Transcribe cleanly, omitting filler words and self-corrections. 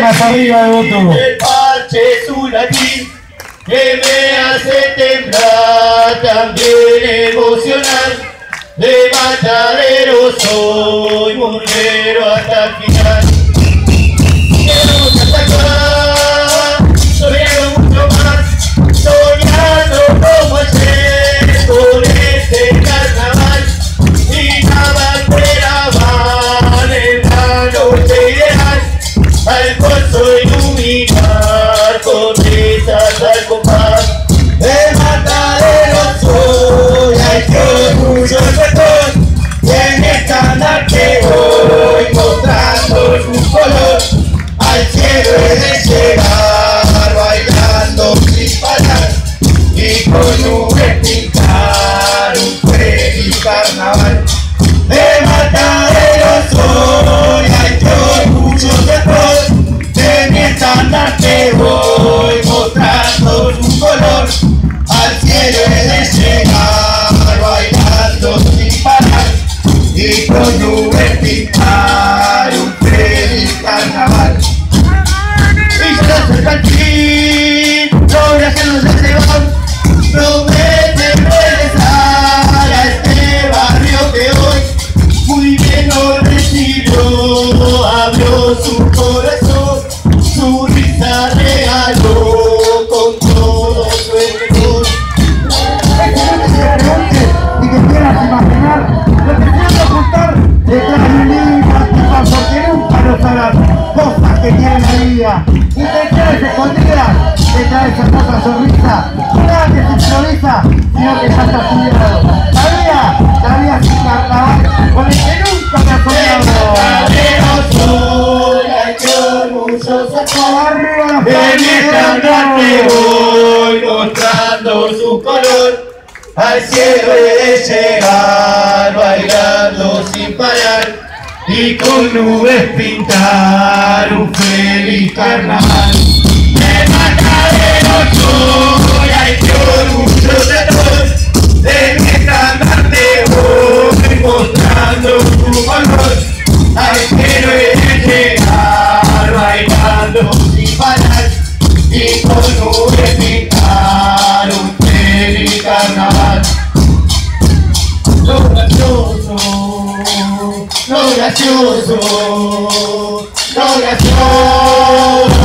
Palmas arriba de Voto. El parche es un latín que me hace temblar, también emocional. De matadero soy murguero hasta el final. Quiero atacar, soñando mucho más, soñando como ayer con este carnaval. Y la bandera va en la noche ideal, al corso iluminar con risas al compás. De matadero soy, ay qué orgullo estoy, y en esta noche voy mostrando su color. Al cielo he de llegar, bailando sin parar, y con nubes pintar un feliz carnaval. De matadero soy, ay qué orgullo estoy, de mi estandarte voy mostrando su color. Al cielo he de llegar, bailando sin parar, y con nubes pintar un feliz carnaval. Y se acerca el fin, logra hacernos el trebón, promete regresar a este barrio que hoy muy bien nos recibió, abrió su corazón, su risa regaló con todo su esplendor. Es que no te preguntes y que quieras imaginar lo que puede ocultar detrás de un libro antifaz, porque nunca lo sabrás. Cosas que tienen la vida, intenciones escondidas detrás de esa hermosa sonrisa. No nada que se improvisa, sino que ya está estudiado. La vida sin carnaval, con el que nunca me ha soñado. Arriba En esta noche voy mostrando su color, al cielo he de llegar, bailando sin parar, y con nubes pintar un feliz carnaval. De matadero soy, ay qué orgullo soy, de mi estandarte voy mostrando su color, al cielo he de llegar, bailando sin parar, y con nubes pintar un feliz carnaval. Lo gracioso, lo gracioso, lo gracioso.